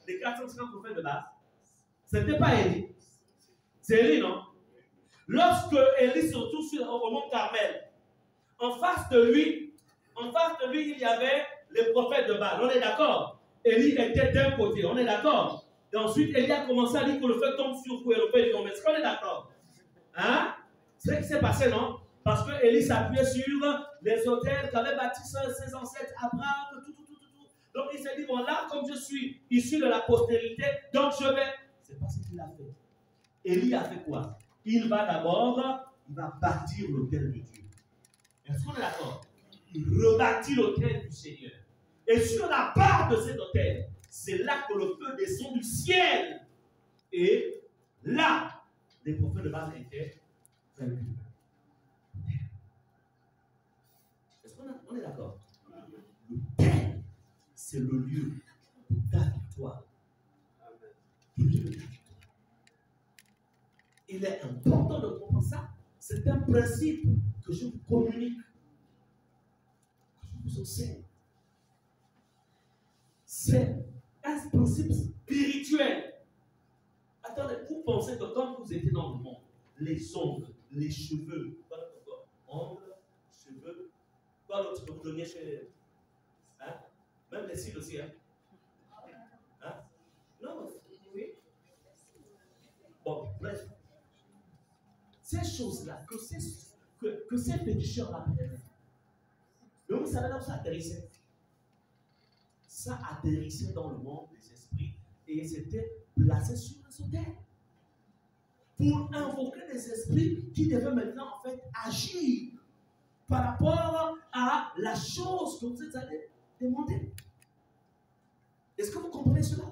les 450 prophètes de Baal? Ce n'était pas Élie. C'est Élie, non? Lorsque Élie se retrouve au mont Carmel, en face de lui, il y avait les prophètes de Baal. On est d'accord? Élie était d'un côté, on est d'accord? Et ensuite, Élie a commencé à dire que le feu tombe sur vous et le feu tombe. Est-ce qu'on est d'accord? Hein? C'est ce qui s'est passé, non? Parce que Élie s'appuyait sur les autels qu'avaient bâtis ses ancêtres, Abraham, tout. Donc il s'est dit, bon là, comme je suis issu de la postérité, donc je vais. C'est pas ce qu'il a fait. Élie a fait quoi? Il va bâtir l'autel de Dieu. Est-ce qu'on est d'accord? Il rebâtit l'autel du Seigneur. Et sur la barre de cet autel, c'est là que le feu descend du ciel. Et là, les prophètes de Baal étaient vaincus. Est-ce qu'on est d'accord? L'autel, c'est le lieu de ta victoire. Le lieu de ta victoire. Il est important de comprendre ça. C'est un principe que je vous communique, que je vous enseigne. C'est un principe spirituel. Attendez, vous pensez que quand vous étiez dans le monde, les ongles, les cheveux, ongles, cheveux, quoi d'autre que vous donniez chez... Hein? Même les cils aussi, hein? Hein? Non, oui. Bon, bref. Ces choses-là, que ces féticheurs-là prennent. Mais vous savez là où ça atterrissait? Ça atterrissait dans le monde des esprits et c'était placé sur un autel. Pour invoquer des esprits qui devaient maintenant en fait agir par rapport à la chose que vous êtes allé demander. Est-ce que vous comprenez cela?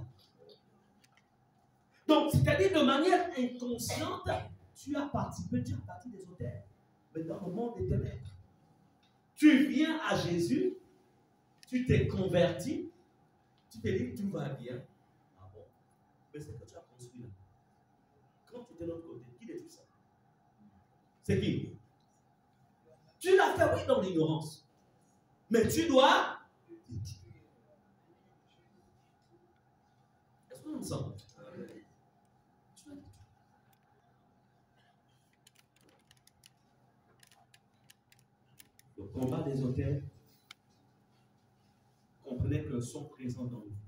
Donc, c'est-à-dire de manière inconsciente, tu as participé des autels. Mais dans le monde des ténèbres, tu viens à Jésus, tu t'es converti, tu te dis tout va bien. Ah bon? Mais c'est que tu as construit là. Quand tu étais de l'autre côté, qui détruit ça? C'est qui? Tu l'as fait, oui, dans l'ignorance. Mais tu dois détruire. Est-ce que nous sommes? Le combat des autels, comprenez qu'ils sont présents dans nous.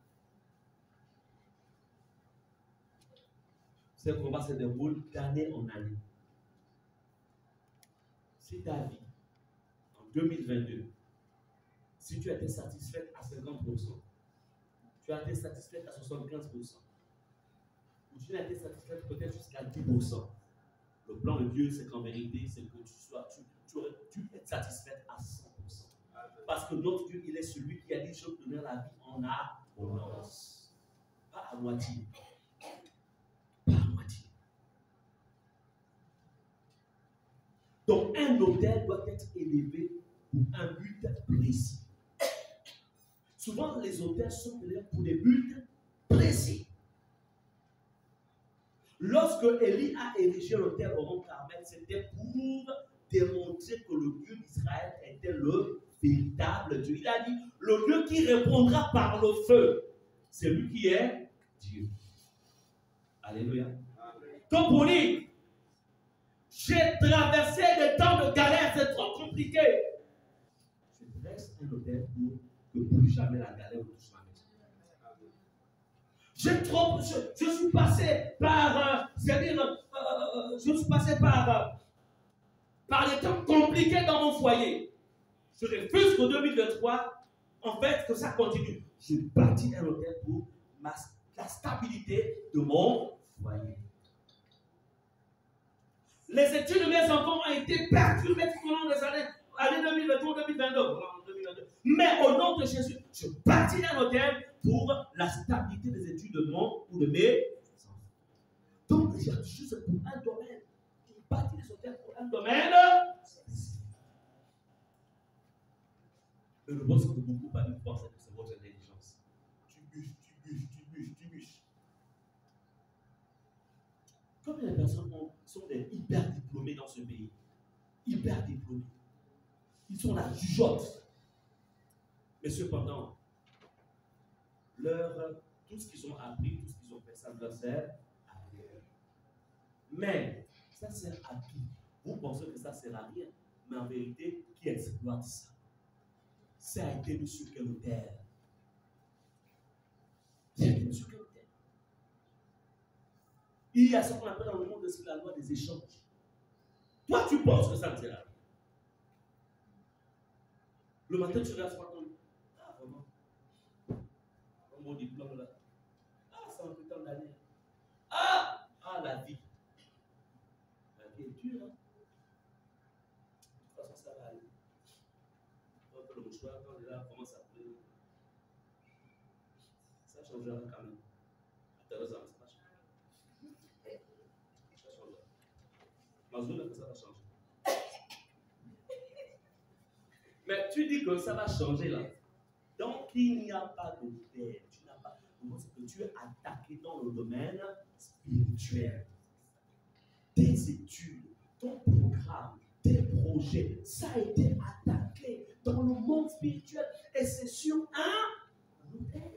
Ce combat se déroule d'année en année. Si ta vie, en 2022, si tu as été satisfaite à 50%, tu as été satisfaite à 75%, ou tu as été satisfaite peut-être jusqu'à 10%, le plan de Dieu, c'est qu'en vérité, c'est que tu es satisfaite à 100%. Parce que notre Dieu, il est celui qui a dit, je donnerai la vie en abondance. Pas à moitié. Pas à moitié. Donc, un autel doit être élevé pour un but précis. Souvent, les autels sont élevés pour des buts précis. Lorsque Élie a érigé l'autel au mont Carmel, c'était pour démontrer que le Dieu d'Israël était le véritable Dieu. Il a dit, le Dieu qui répondra par le feu, c'est lui qui est Dieu. Alléluia. Comme pour dire, j'ai traversé des temps de galère, c'est trop compliqué. Je dresse un autel pour que plus jamais la galère ne touche ma maison. Je suis passé par, je suis passé par des temps compliqués dans mon foyer. Je refuse qu'en 2023, en fait, que ça continue. Je bâtis un hôtel pour la stabilité de mon foyer. Les études de mes enfants ont été perturbées tout au long des années 2023-2022. Mais au nom de Jésus, je bâtis un hôtel pour la stabilité des études de mon ou de mes enfants. Donc, il y a juste pour un domaine. Je bâtis des hôtels pour un domaine. Et le boss que beaucoup parmi vous pensent que c'est votre intelligence. Tu bûches. Combien de personnes sont des hyper diplômés dans ce pays? Hyper diplômés. Ils sont la jugeote. Mais cependant, tout ce qu'ils ont adversaires arrière. Mais ça sert à qui? Vous pensez que ça sert à rien. Mais en vérité, qui exploite ça? Ça a été mis sur quel autel? Ça a été mis sur quel autel? Il y a ce qu'on appelle dans le monde de la loi des échanges. Toi, tu penses que ça ne sert à rien. Le matin, tu regardes sur ton lit. Ah, vraiment? Mon diplôme là. Ah, ça m'a pris tant d'années. Ah, la vie. La vie est dure. Hein? De toute façon, ça va aller. Quand le mouchoir, quand il commence à pleurer, ça changera quand même. À 13 ans, ça va changer. Ça changera. Mazou, ça va changer. Mais tu dis que ça va changer là. Donc, il n'y a pas de terre. Tu n'as pas. C'est que tu es attaqué dans le domaine spirituel. Tes études, ton programme, tes projets, ça a été attaqué dans le monde spirituel. Et c'est sur un autel.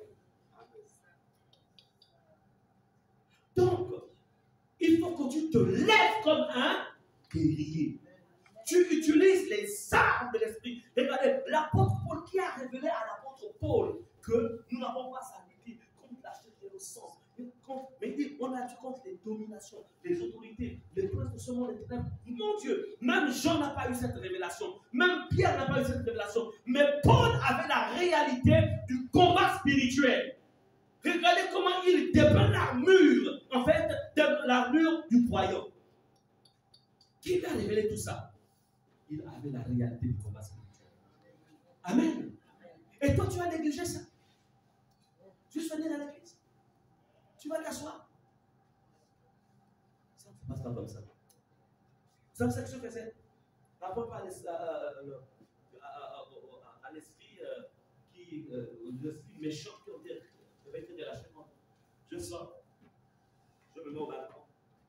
Donc, il faut que tu te lèves comme un guerrier. Tu utilises les armes de l'esprit. Regardez, l'apôtre Paul qui a révélé à l'apôtre Paul que nous n'avons pas à lutter contre la chair et le sang. Mais il dit, on a dû contre les dominations, les autorités, les princes de ce monde, les ténèbres. Mon Dieu, même Jean n'a pas eu cette révélation. Même Pierre n'a pas eu cette révélation. Mais Paul avait la réalité du combat spirituel. Regardez comment il dépeint l'armure, en fait, l'armure du royaume. Qui a révélé tout ça? Il avait la réalité du combat spirituel. Amen. Et toi, tu as négligé ça. Tu es venu dans l'église. Tu vas t'asseoir. Ça ne se passe pas comme ça. Vous savez ce que je faisais? Rapport à l'esprit l'esprit méchant qui ont dit je vais te relâcher moi. Je sors. Je me mets au balcon.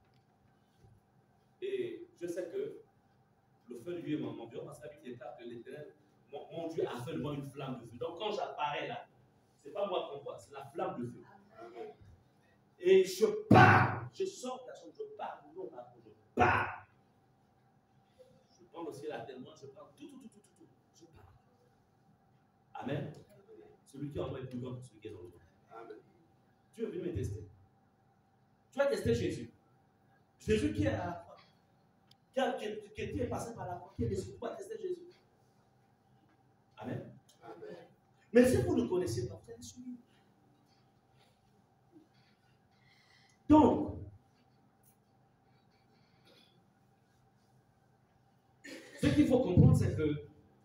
Et je sais que le feu de Dieu m'environne parce qu'avec l'état que l'Éternel, mon Dieu a fait de moi une flamme de feu. Donc quand j'apparais là, ce n'est pas moi qu'on voit, c'est la flamme de feu. Et je pars, je sors de la chambre, je pars, non, je pars. Je prends le ciel à tellement, je prends tout, je pars. Amen. Celui qui est en moi est plus grand que celui qui est dans le monde. Amen. Tu es venu me tester. Tu as testé Jésus. Jésus qui est à la croix. Qui est passé par la croix, qui est dessus pour tester Jésus. Amen. Amen. Mais si vous ne connaissez pas, vous allez suivre. Donc, ce qu'il faut comprendre, c'est que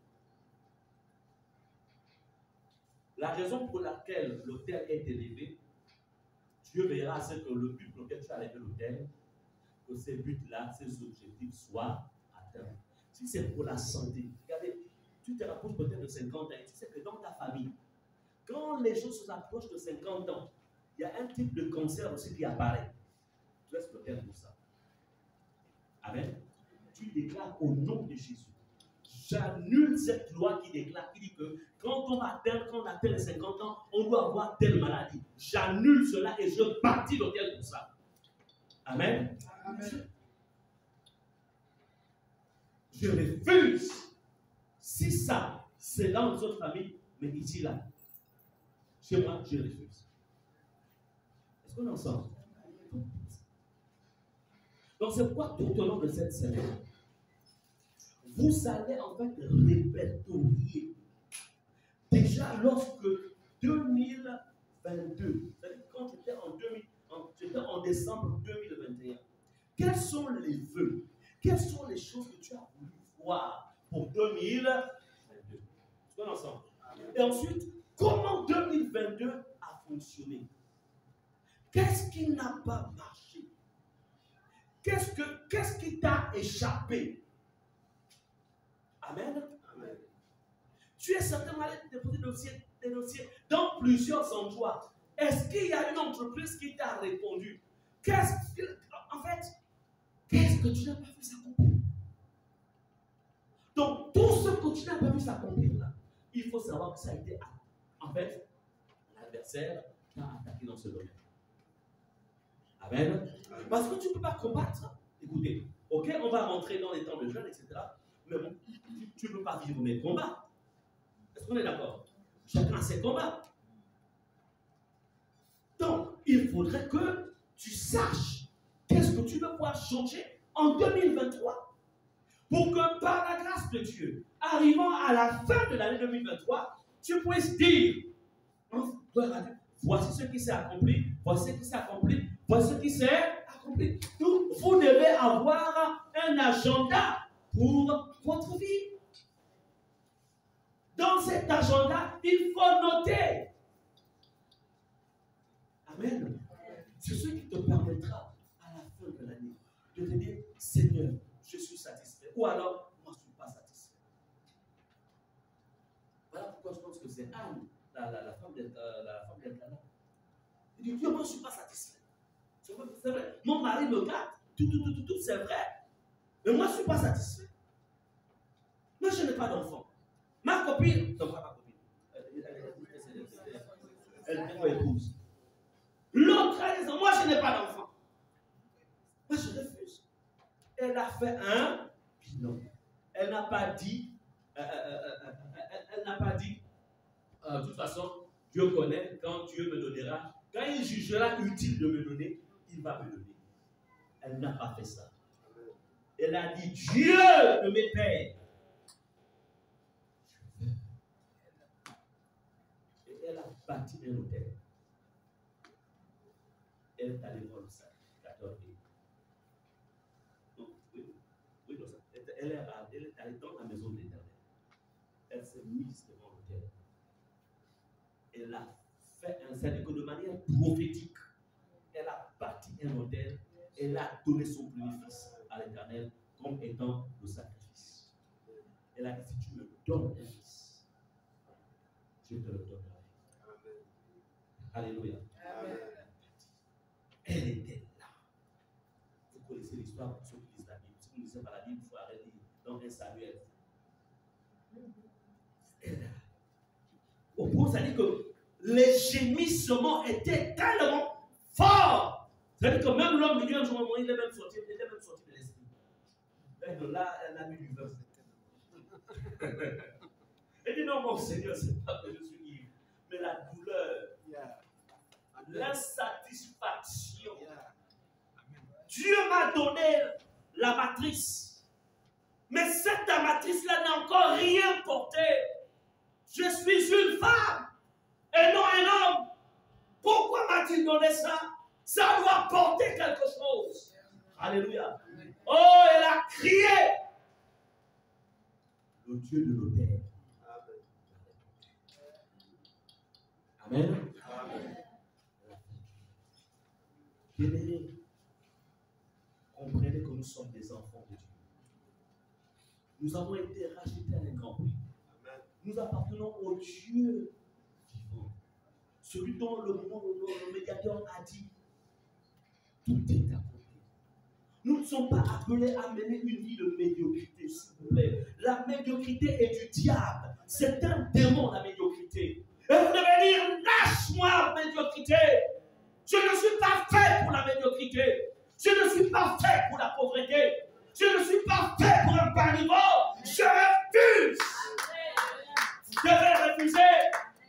la raison pour laquelle l'autel est élevé, Dieu verra à ce que le but pour lequel tu as élevé l'autel, que ces buts-là, ces objectifs soient atteints. Si c'est pour la santé, regardez, tu te rapproches peut-être de 50 ans, et tu sais que dans ta famille, quand les gens se rapprochent de 50 ans, il y a un type de cancer aussi qui apparaît. Tu laisses l'autel pour ça. Amen. Tu déclares au nom de Jésus. J'annule cette loi qui déclare, qui dit que quand on atteint les 50 ans, on doit avoir telle maladie. J'annule cela et je bâtis l'autel pour ça. Amen. Amen. Je refuse. Si ça, c'est dans les autres familles, mais ici, là, chez moi, je refuse. Est-ce qu'on est ensemble? Donc, c'est pourquoi tout au long de cette semaine, vous allez en fait répertorier. Déjà, lorsque 2022, c'est-à-dire quand j'étais en décembre 2021, quels sont les vœux, quelles sont les choses que tu as voulu voir pour 2022? Est-ce qu'on est ensemble? Et ensuite, comment 2022 a fonctionné? Qu'est-ce qui n'a pas marché? Qu'est-ce qui t'a échappé? Amen. Amen. Tu es certainement allé déposer des dossiers dans plusieurs endroits. Est-ce qu'il y a une entreprise qui t'a répondu? En fait, qu'est-ce que tu n'as pas vu s'accomplir? Donc, tout ce que tu n'as pas vu s'accomplir là, il faut savoir que ça a été, en fait, l'adversaire qui a attaqué dans ce domaine. Amen. Parce que tu ne peux pas combattre. Écoutez, ok, on va rentrer dans les temps de jeûne, etc. Mais bon, tu ne peux pas vivre mes combats. Est-ce qu'on est d'accord? Chacun a ses combats. Donc, il faudrait que tu saches qu'est-ce que tu veux pouvoir changer en 2023 pour que par la grâce de Dieu, arrivant à la fin de l'année 2023, tu puisses dire, voici ce qui s'est accompli, voici ce qui s'est accompli, voici ce qui s'est accompli. Donc, vous devez avoir un agenda pour votre vie. Dans cet agenda, il faut noter. Amen. C'est ce qui te permettra à la fin de l'année de te dire, Seigneur, je suis satisfait. Ou alors, moi, je ne suis pas satisfait. Voilà pourquoi je pense que c'est Anne, la femme d'Elkana. Il dit, Dieu, moi, je ne suis pas satisfait. C'est vrai. Mon mari me garde. Tout, c'est vrai. Mais moi, je ne suis pas satisfait. Moi, je n'ai pas d'enfant. Ma copine, non, pas ma copine. Elle est mon épouse. L'autre a dit, moi, je n'ai pas d'enfant. Moi, je refuse. Elle a fait un bilan. Elle n'a pas dit, de toute façon, Dieu connaît, quand Dieu me donnera, quand il jugera utile de me donner, il va me donner. Elle n'a pas fait ça. Elle a dit, Dieu de mes pères. Et elle a bâti un hôtel. Elle est allée voir le sacrificateur. Elle est allée dans la maison de l'Éternel. Elle s'est mise devant l'autel. Elle a fait un sacrifice de manière prophétique. Elle a bâti un autel. Elle a donné son premier fils à l'Éternel comme étant le sacrifice. Elle a dit, si tu me donnes un fils, je te le donnerai. Alléluia. Amen. Elle était là. Vous connaissez l'histoire pour ceux qui lisent la Bible. Si vous ne lisez pas la Bible, il faut arrêter dans un Samuel. Au point, ça dit que les gémissements étaient tellement forts. C'est-à-dire que même l'homme de Dieu, un jour, il est même sorti de l'esprit. Là, elle a mis du vin. Elle dit non, mon Seigneur, c'est pas que je suis ivre, mais la douleur, l'insatisfaction. Dieu m'a donné la matrice, mais cette matrice-là n'a encore rien porté. Je suis une femme et non un homme. Pourquoi m'a-t-il donné ça? Ça doit porter quelque chose. Alléluia. Oh, elle a crié. Le Dieu de l'autel. Amen. Amen. Bien-aimés, comprenez que nous sommes des enfants de Dieu. Nous avons été rachetés à un grand prix. Nous appartenons au Dieu vivant. Celui dont le médiateur a dit, tout est accompli. Nous ne sommes pas appelés à mener une vie de médiocrité, s'il vous plaît. La médiocrité est du diable. C'est un démon, la médiocrité. Et vous devez dire, lâche-moi, médiocrité. Je ne suis pas fait pour la médiocrité. Je ne suis pas fait pour la pauvreté. Je ne suis pas fait pour un bas niveau. Je refuse. Je vais refuser.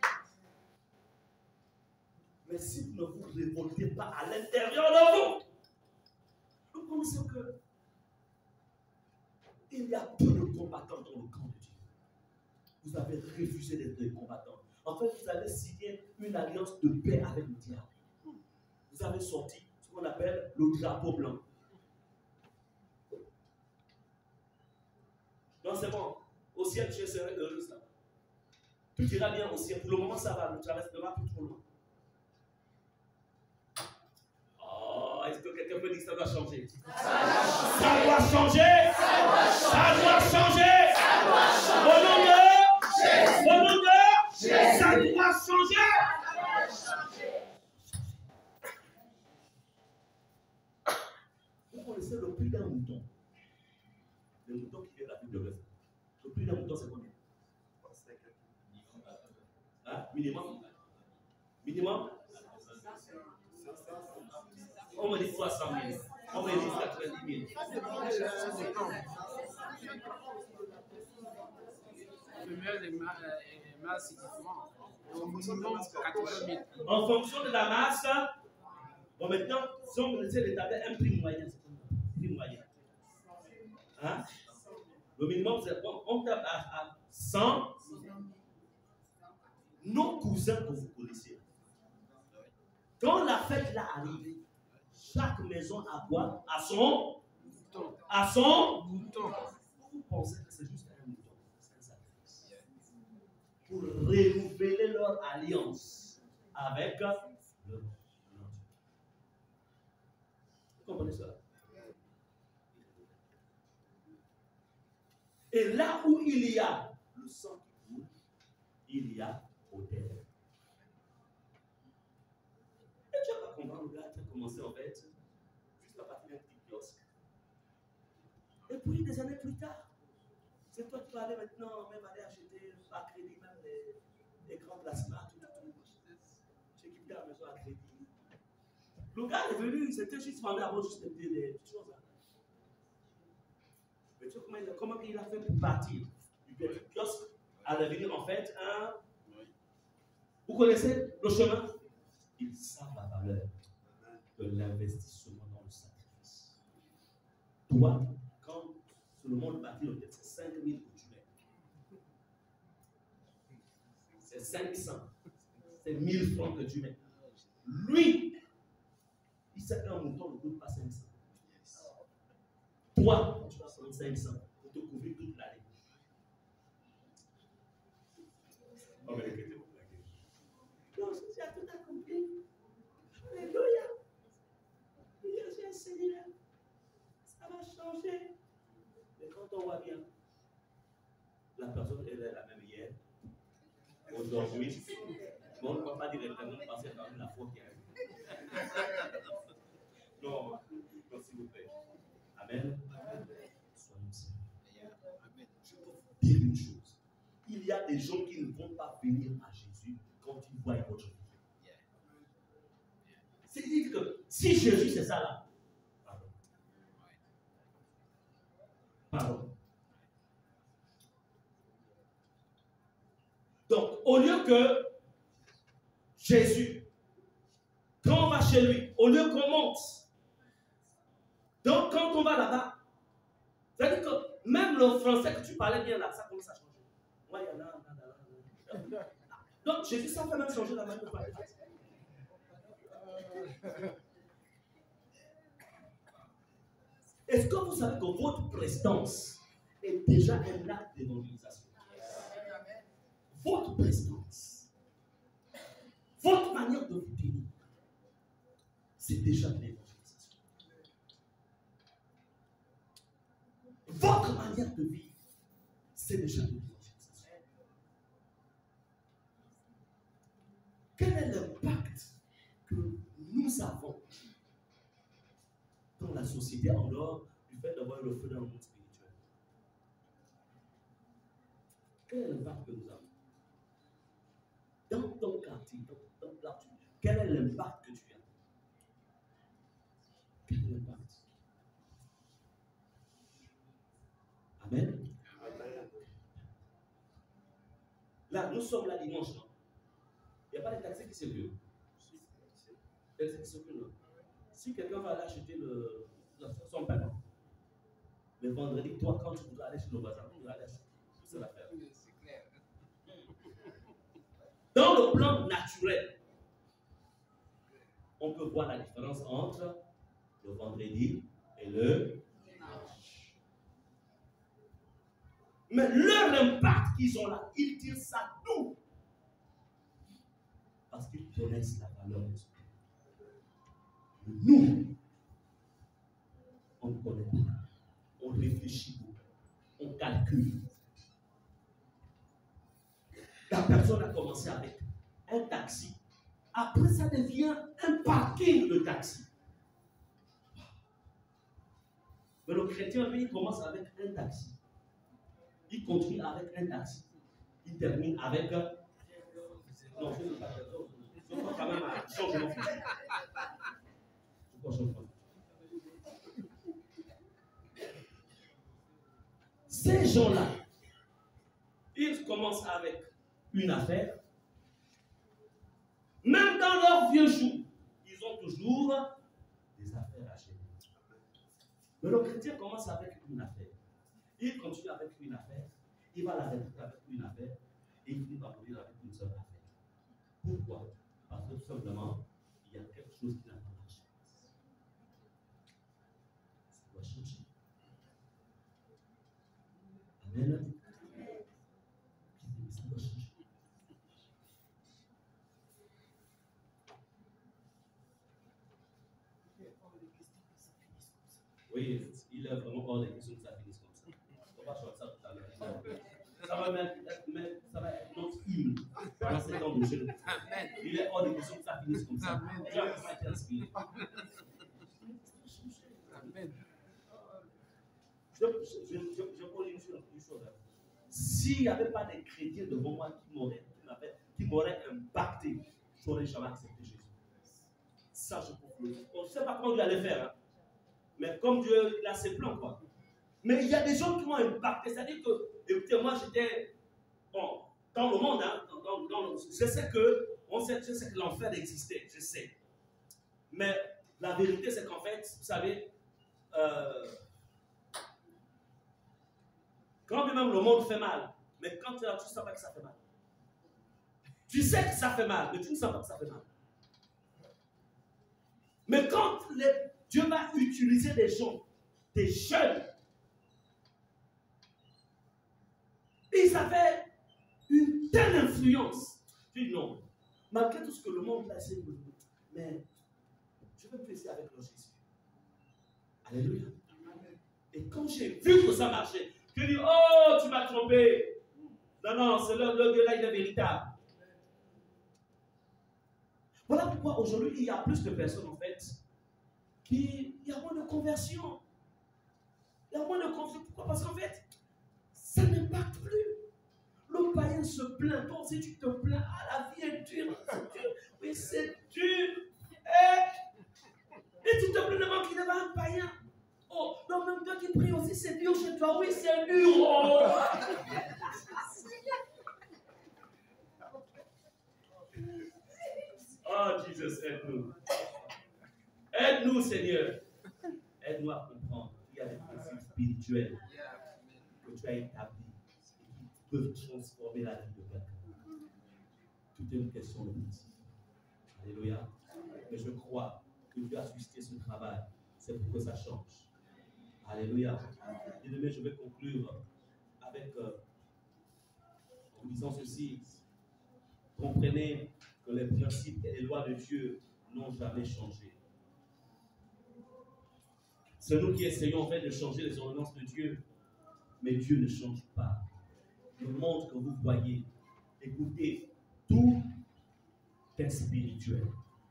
Mais si vous ne vous révoltez pas à l'intérieur de vous, nous pensons que il y a peu de combattants dans le camp de Dieu. Vous avez refusé d'être des combattants. En fait, vous avez signé une alliance de paix avec le diable. Vous avez sorti ce qu'on appelle le drapeau blanc. Non, c'est bon. Au ciel, je serai heureuse là. Tout ira bien au ciel. Pour le moment, ça va. Ne traverse pas plus trop loin. Oh, est-ce que quelqu'un peut dire que ça doit changer? Ça doit changer. Ça doit changer. Au nom de Jésus. Au nom de Jésus. Ça doit changer. Vous connaissez le prix d'un mouton. Le mouton qui fait la vie de rêve. Le prix d'un mouton, c'est combien? Hein? Minimum? Minimum? On me dit 300 000. On me dit 90 000. Le meilleur des masses, c'est différent. Au minimum, 80 000. En fonction de la masse, bon, maintenant, si on essaie d'établir un prix moyen, c'est un prix moyen. Hein? Le minimum, c'est bon, on tape à 100. Nos cousins que vous connaissez, quand la fête là arrive, chaque maison a quoi? À son mouton. Vous pensez que c'est juste un mouton? C'est un sacrifice. Pour renouveler leur alliance avec leur Dieu. Vous comprenez cela? Et là où il y a le sang qui coule, il y a autel. Et tu vas pas comprendre, le gars qui a commencé en fait, juste à partir d'un petit kiosque. Et puis des années plus tard, c'est toi qui vas aller maintenant, même aller acheter à crédit, même les grands placements, tout. Tu équipes ta maison à crédit. Le gars est venu, c'était juste vendu avant juste des petites choses. Mais tu vois comment il a fait pour partir du petit kiosque à devenir en fait un. Vous connaissez le chemin? Ils savent la valeur de l'investissement dans le sacrifice. Toi, quand sur le monde bâti, c'est 5 000 que tu mets. C'est 500. C'est 1000 francs que tu mets. Lui, il sait qu'un mouton ne coûte pas 500. Toi, tu vas prendre 500 pour te couvrir toute l'année. On va répéter. Non, Jésus a tout accompli. Alléluia. Jésus est Seigneur. Ça va changer. Mais quand on voit bien, la personne, elle est la même hier. Aujourd'hui, on ne va pas directement passer dans la faute qui arrive. Non, non, s'il vous plaît. Amen. Soyons sérieux. Je peux vous dire une chose. Il y a des gens qui ne vont pas venir à Jésus quand ils voient votre vie. C'est-à-dire que si Jésus c'est ça là, pardon. Donc, au lieu que Jésus, quand on va chez lui, au lieu qu'on monte, donc quand on va là-bas, c'est-à-dire que même le français que tu parlais bien là, ça commence à changer. Moi, il y en a. Donc, Jésus, ça peut même changer la manière de parler. Est-ce que vous savez que votre prestance est déjà un acte d'évangélisation? Votre prestance, votre manière de vous tenir, c'est déjà de l'évangélisation. Votre manière de vivre, c'est déjà de l'évangélisation. Quel est l'impact que nous avons dans la société en dehors du fait d'avoir le feu dans le monde spirituel? Quel est l'impact que nous avons? Dans ton quartier, dans là, quel est l'impact que tu as? Quel est l'impact? Amen. Amen. Là, nous sommes là dimanche, non? Il n'y a pas de taxi qui circulent. Taxi qui circulent, non? Si quelqu'un va aller acheter son pain, le vendredi, toi, quand tu voudras aller chez le voisin, tu vas aller acheter. C'est l'affaire. C'est clair. Dans le plan naturel, on peut voir la différence entre le vendredi et le dimanche. Mais leur impact qu'ils ont là, ils tirent ça d'où? Parce qu'ils connaissent la valeur de ce pays. Nous, on ne connaît pas. On réfléchit beaucoup. On calcule. La personne a commencé avec un taxi. Après, ça devient un parking de taxi. Mais le chrétien, lui, il commence avec un taxi. Il continue avec un taxi. Il termine avec non, je ne sais pas. Je crois quand même à changement. ces gens-là, ils commencent avec une affaire. Même dans leurs vieux jours, ils ont toujours des affaires à gérer. Mais le chrétien commence avec une affaire. Il continue avec une affaire. Il va la résoudre avec une affaire. Et il finit par mourir avec une seule affaire. Pourquoi? Parce que tout simplement, il y a quelque chose qui n'a pas marché. Ça doit changer. Amen. Ça doit changer. Oui, il est vraiment hors des questions que ça finisse comme ça. On va changer ça tout à l'heure. Ça va être notre hymne pendant 7 ans de jeûne. Il est hors des questions que ça finisse comme ça. Les gens ne vont pas être inspirés. Amen. Je pose une chose. S'il n'y avait pas des chrétiens devant moi qui m'auraient impacté, je n'aurais jamais accepté Jésus. Ça, je peux le dire. On ne sait pas comment Dieu allait faire. Hein. Mais comme Dieu, il a ses plans, quoi. Mais il y a des gens qui m'ont impacté. C'est-à-dire que, écoutez, moi, j'étais, bon, dans le monde, hein, je sais que l'enfer existait, je sais. Mais la vérité, c'est qu'en fait, vous savez, quand même le monde fait mal, mais quand tu ne sais pas que ça fait mal. Tu sais que ça fait mal, mais tu ne sais pas que ça fait mal. Mais quand Dieu va utiliser des gens, des jeunes, ils avaient une telle influence. Je dis non, malgré tout ce que le monde a essayé de me dire, mais je veux plaisir avec leur Jésus. Alléluia. Et quand j'ai vu que ça marchait, je dis, oh, tu m'as trompé. Non, c'est le Dieu là, il est véritable. Voilà pourquoi aujourd'hui, il y a plus de personnes, en fait, il y a moins de conversion. Il y a moins de conversion. Pourquoi? Parce qu'en fait, ça n'impacte plus. Le païen se plaint. Toi aussi, tu te plains. Ah, la vie est dure. C'est dur. Oui, c'est dur. Et tu te plains devant qu'il n'est pas un païen. Oh, non, même toi qui pries aussi, c'est dur chez toi. Oui, c'est dur. Oh. Oh, Jésus, aide-nous. Aide-nous, Seigneur. Aide-nous à comprendre qu'il y a des principes spirituels que tu as établis et qui peuvent transformer la vie de quelqu'un. Tout est une question de principe. Alléluia. Mais je crois que Dieu a suscité ce travail. C'est pour que ça change. Alléluia. Et demain, je vais conclure avec en vous disant ceci. Comprenez que les principes et les lois de Dieu n'ont jamais changé. C'est nous qui essayons en fait de changer les ordonnances de Dieu, mais Dieu ne change pas. Le monde que vous voyez, écoutez, tout est spirituel.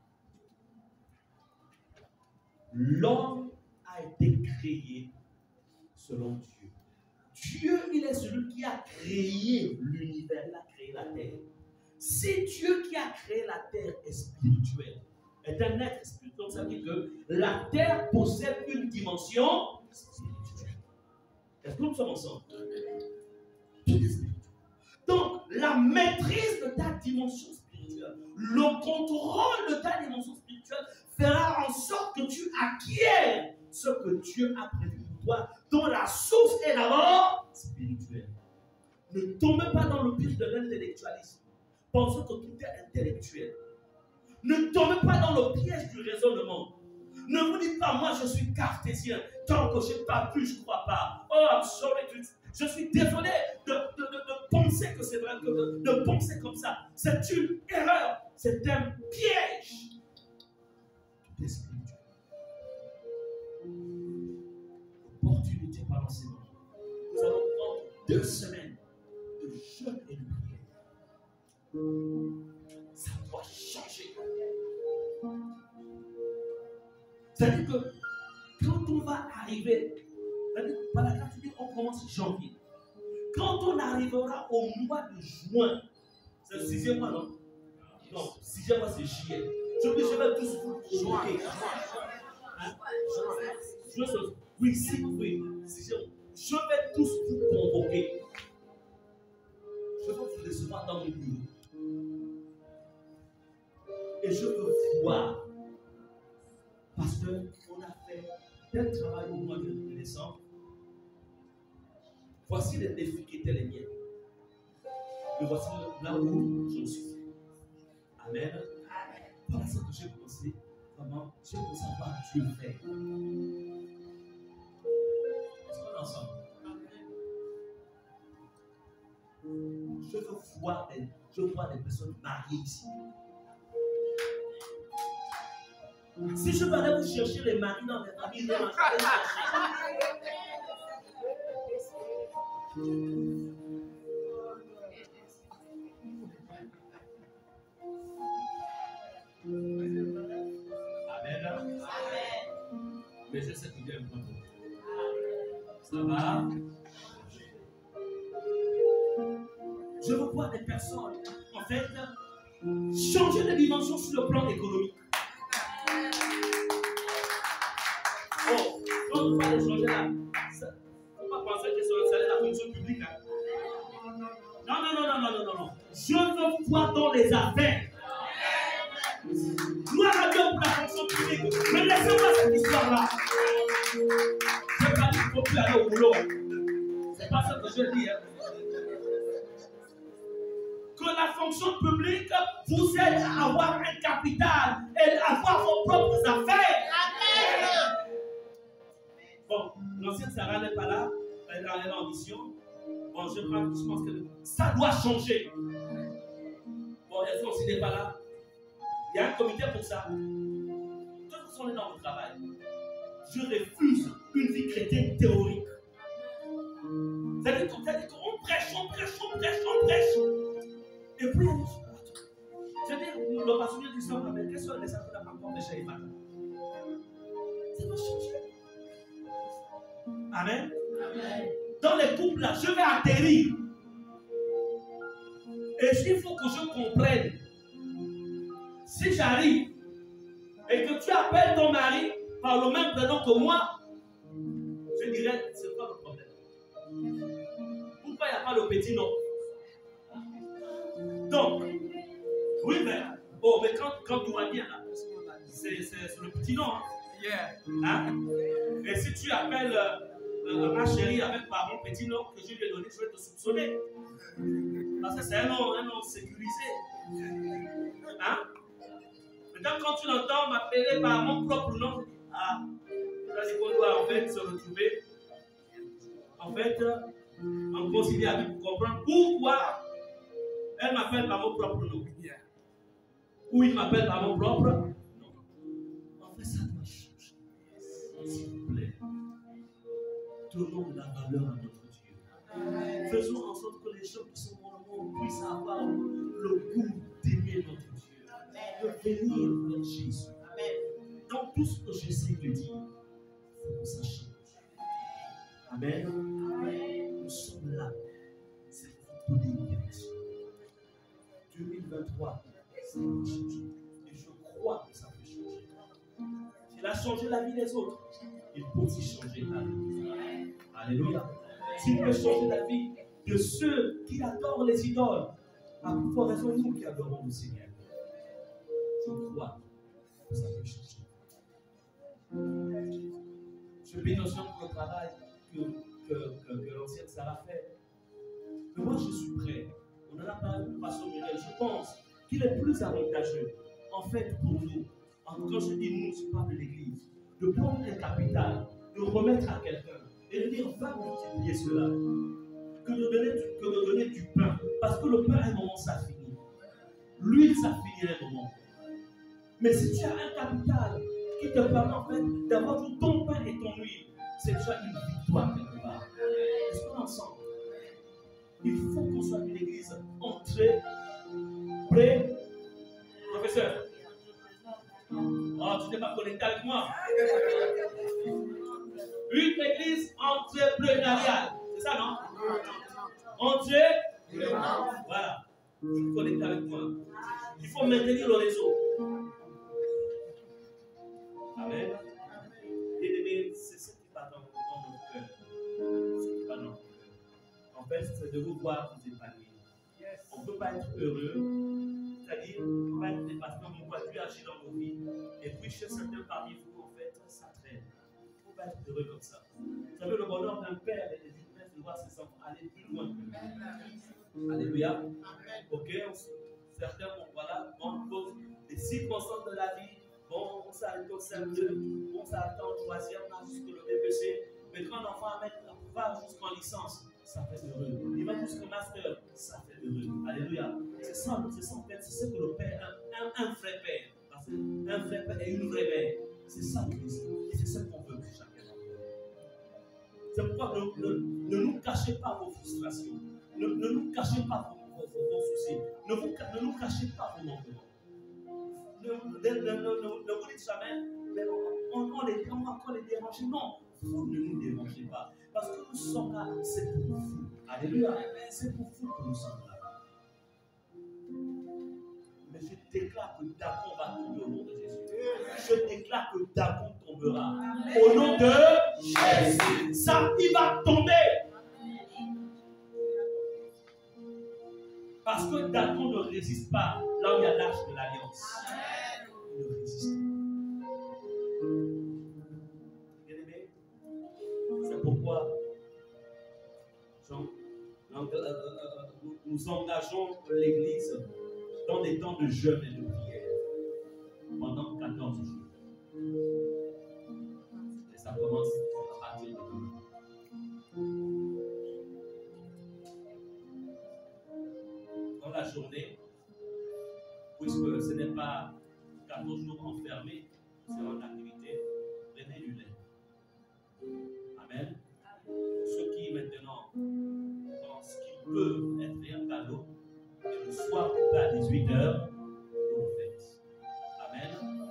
L'homme a été créé selon Dieu. Dieu, il est celui qui a créé l'univers, il a créé la terre. Si Dieu qui a créé la terre est spirituel, est un être spirituel, ça veut dire que la terre possède une dimension spirituelle. Est-ce que nous sommes ensemble? Tout est spirituel. Donc, la maîtrise de ta dimension spirituelle, le contrôle de ta dimension spirituelle fera en sorte que tu acquières ce que Dieu a prévu pour toi, dont la source est d'abord spirituelle. Ne tombez pas dans le piège de l'intellectualisme. Pensez que tout est intellectuel. Ne tombez pas dans le piège du raisonnement. Ne vous dites pas, moi je suis cartésien. Tant que je n'ai pas pu, je ne crois pas. Oh, I'm sorry. Je suis désolé de penser que c'est vrai, de penser comme ça. C'est une erreur. C'est un piège. Tout est spirituel. Opportunité pendant ces moments. Nous allons prendre 2 semaines de jeûne et de prière. Ça doit changer. C'est-à-dire que quand on va arriver, par la grâce de Dieu, on commence janvier. Quand on arrivera au mois de juin, c'est le 6e mois, non? Non, 6e mois, c'est juillet. Je vais tous vous provoquer. Oui, 6e. je vais tous vous convoquer. Je veux vous recevoir dans mon bureau. Et je veux voir. Parce qu'on a fait tel travail au mois de décembre. Voici les défis qui étaient les miens. Et voici là où je suis. Amen. Voilà ce que j'ai commencé. Vraiment, j'ai commencé à voir Dieu faire. Est-ce qu'on est ensemble? Je vois des personnes mariées ici. Si je vais aller vous chercher les maris dans les familles, Amen. Mais je sais que Dieu aime beaucoup. Ça va? Je veux voir des personnes, en fait, changer de dimension sur le plan économique. Oh, quand on parle de changer là, il ne faut pas penser que c'est installé la fonction publique. Hein. Non. Je veux voir dans les affaires. Gloire à Dieu pour la fonction publique. Mais laissez-moi cette histoire-là. Je ne vais pas dire qu'il ne faut plus aller au boulot. Ce n'est pas ce que je dis. Hein. Que la fonction publique vous aide à avoir un capital et à avoir vos propres affaires. Amen. Bon, l'ancienne Sarah n'est pas là. Elle est en mission. Bon, je pense que ça doit changer. Bon, elle aussi n'est pas là. Il y a un comité pour ça. De toute façon, on est dans le travail. Je refuse une vie chrétienne théorique. C'est-à-dire qu'on prêche. Et puis, c'est-à-dire, le pasteur dit ça, mais quels sont les actes de la rencontre de chez Emmanuel? Ça va changer. Amen. Dans les couples là, je vais atterrir. Et il faut que je comprenne. Si j'arrive et que tu appelles ton mari par le même prénom que moi, je dirais, c'est quoi le problème? Pourquoi il n'y a pas le petit nom? Donc, oui, mais quand tout va bien, là, c'est le petit nom. Hein? Yeah. Hein? Et si tu appelles ma chérie avec par mon petit nom que je lui ai donné, je vais te soupçonner. Parce que c'est un nom sécurisé. Hein? Maintenant, quand tu l'entends m'appeler par mon propre nom, c'est qu'on doit en fait se retrouver. En fait, en considérant pour comprendre pourquoi elle m'appelle par mon propre nom. Ou il m'appelle par mon propre nom. En fait, ça doit changer. S'il vous plaît. Donnons la valeur à notre Dieu. Faisons en sorte que les gens qui sont dans le monde puissent avoir le goût d'aimer notre Dieu. De venir vers Jésus. Dans tout ce que j'essaie de dire, il faut que ça change. Amen. Nous sommes là. C'est pour donner une direction. 2023, ça va changer. Et je crois que ça peut changer. S'il a changé la vie des autres, il peut aussi changer la vie. Alléluia. S'il peut changer la vie de ceux qui adorent les idoles, à plus forte raison, nous qui adorons le Seigneur. Je crois que ça peut changer. Je bénis aussi pour le travail que l'ancienne Sarah fait. Mais moi, je suis prêt. On en a parlé de façon Mireille. Je pense qu'il est plus avantageux, en fait, pour nous, quand je dis nous, je parle de l'Église, de prendre un capital, de remettre à quelqu'un et de dire va multiplier cela, que de donner du pain. Parce que le pain, à un moment, ça finit. L'huile, ça finit à un moment. Mais si tu as un capital qui te permet en fait d'avoir ton pain et ton huile, c'est déjà une victoire quelque part. Est-ce qu'on est ensemble? Il faut qu'on soit une église entrée, prêt. Professeur, oh, tu n'es pas connecté avec moi. Une église entrepreneuriale. C'est ça, non? Voilà. Tu es connecté avec moi. Il faut maintenir le réseau. Amen. Bien-aimé, c'est ce qui va dans notre cœur. c'est de vous voir vous épanouir. On ne peut pas être heureux, c'est-à-dire, on ne peut pas être dépassé, on voit Dieu agir dans nos vies. Et puis, chez certains parmi vous, en fait, ça traîne. On ne peut pas être heureux comme ça. Vous savez, le bonheur d'un père et des humains, c'est de voir ses enfants aller plus loin que lui. Alléluia. Ok, certains, voilà, on cause des circonstances de la vie. Bon, on s'arrête au CM2, on s'arrête au troisième, on a jusqu'au BPC. Mais quand l'enfant va jusqu'en licence, ça fait heureux. Il va jusqu'au master, ça fait heureux. Alléluia. C'est ça en fait, c'est ce que le père, un vrai père. Parce qu'un vrai père et une vraie mère, c'est ça l'Église. Et c'est ça qu'on veut pour chacun. C'est pourquoi ne nous cachez pas vos frustrations. Ne nous cachez pas vos soucis. Ne nous cachez pas vos manquements. Ne vous dites jamais, mais on les dérange. Non, vous ne nous dérangez pas. Parce que nous sommes là, c'est pour vous. Alléluia. C'est pour vous que nous sommes là. Mais je déclare que Dacon va tomber au nom de Jésus. Je déclare que Dacon tombera. Au nom de Jésus. Ça, il va tomber. Parce que Dacon ne résiste pas là où il y a l'arche de l'alliance. Il ne résiste pas. Bien aimé, c'est pourquoi nous engageons l'Église dans des temps de jeûne et de prière pendant 14 jours. Et ça commence à partir de demain. Dans la journée, puisque ce n'est pas 14 jours enfermés, c'est en activité, prenez du lait. Amen. Ceux qui maintenant pensent qu'ils peuvent être un cadeau, et le soir à 18h, vous le faites. Amen.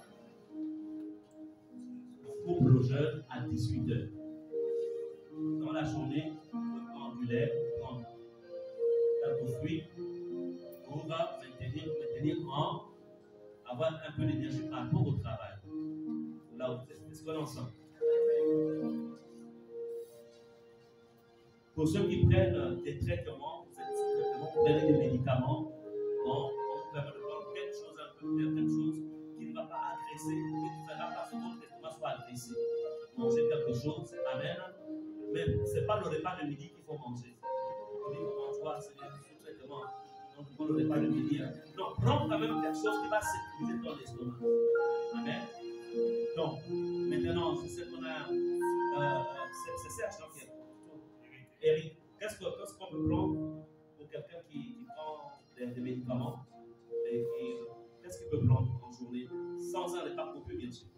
On coupe le jeûne à 18h. Dans la journée, on prend du lait, on prend quelques fruits, on va maintenir en avoir un peu d'énergie par rapport au travail. Là où vous êtes. Est-ce qu'on est ensemble? Pour ceux qui prennent des traitements, vous prenez des médicaments, on vous permet de prendre quelque chose qui ne va pas agresser, qui ne fera pas que votre estomac soit agressé. Manger quelque chose, amen. Mais ce n'est pas le repas de midi qu'il faut manger. On dit qu'on mange quoi, c'est un traitement. Donc, il faut le repas de midi. Non, prends quand même quelque chose qui va sécuriser ton estomac. Amen. Donc, maintenant, c'est ce qu'on a. C'est Serge qui est. Eric, qu'est-ce qu'on peut prendre pour quelqu'un qui prend des médicaments et qu'est-ce qu'il peut prendre en journée sans un repas complet, bien sûr?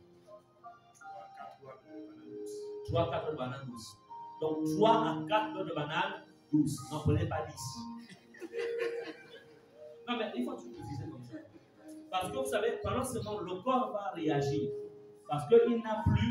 3-4 bananes douces. Donc 3 à 4 de bananes douces. N'en prenez pas 10. Non, mais il faut tout utiliser comme ça. Parce que vous savez, pendant ce moment, le corps va réagir. Parce qu'il n'a plus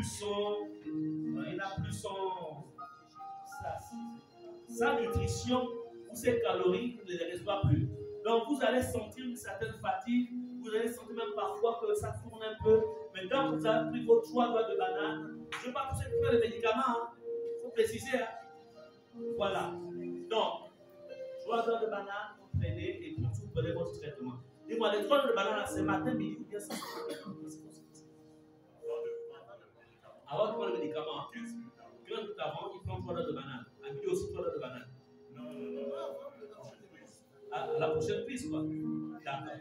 sa nutrition ou ses calories, il ne les reçoit plus. Donc vous allez sentir une certaine fatigue, vous allez sentir même parfois que ça tourne un peu. Mais quand vous avez pris vos 3 doigts de banane, je ne veux pas tous ces les médicaments, il faut préciser. Voilà. Donc, 3 doigts de banane, vous prenez et puis vous prenez votre traitement. Dis-moi, les 3 doigts de banane, c'est matin, midi ou bien ça? Avant de prendre le médicament, 15 minutes avant, il prend 3 doigts de banane. À midi aussi 3 doigts de banane. Non. À la prochaine prise, quoi. D'accord.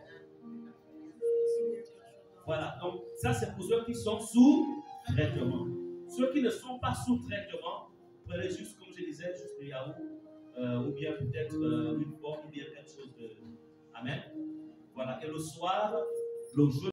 Voilà. Donc, ça, c'est pour ceux qui sont sous traitement. Ceux qui ne sont pas sous traitement, prenez juste, comme je disais, juste le yaourt, ou bien peut-être une pomme, ou bien quelque chose de. Amen. Voilà. Et le soir, le jeûne.